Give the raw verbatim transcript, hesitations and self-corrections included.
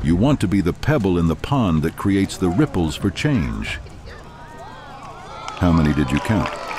You want to be the pebble in the pond that creates the ripples for change. How many did you count?